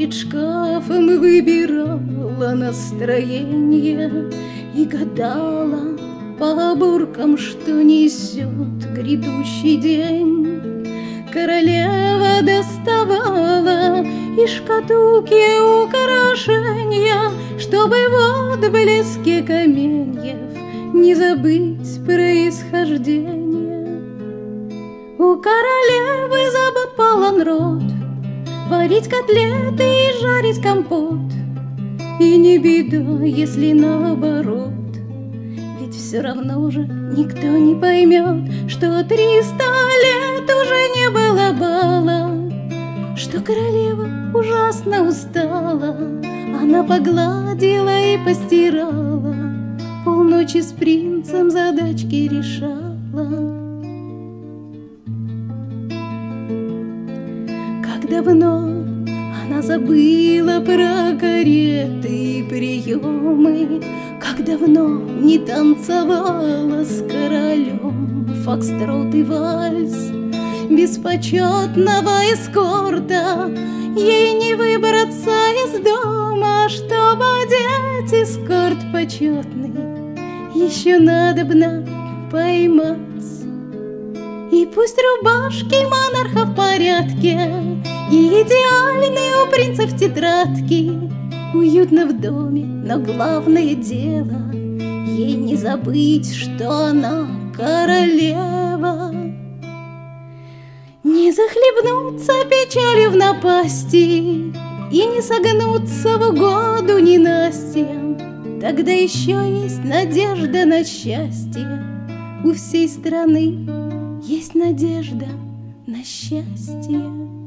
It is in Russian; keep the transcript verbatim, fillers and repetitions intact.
перед шкафом выбирала настроение и гадала по оборкам, что несет грядущий день. Королева доставала из шкатулки украшения, чтобы в отблеске каменьев не забыть происхождение. У королевы забот полон рот, варить котлеты и жарить компот. И не беда, если наоборот, ведь все равно же никто не поймет, что триста лет уже не было бала, что королева ужасно устала. Она погладила и постирала, полночи с принцем задачки решала. Как давно она забыла про кареты и приемы, как давно не танцевала с королем фокстрот и вальс. Без почетного эскорта ей не выбраться из дома, чтобы одеть эскорт почетный еще надобно поймать. И пусть рубашки монарха в порядке и идеальные у принцев тетрадки, уютно в доме, но главное дело ей не забыть, что она королева. Не захлебнуться печалью в напасти и не согнуться в угоду ненастьям. Тогда еще есть надежда на счастье. У всей страны есть надежда на счастье.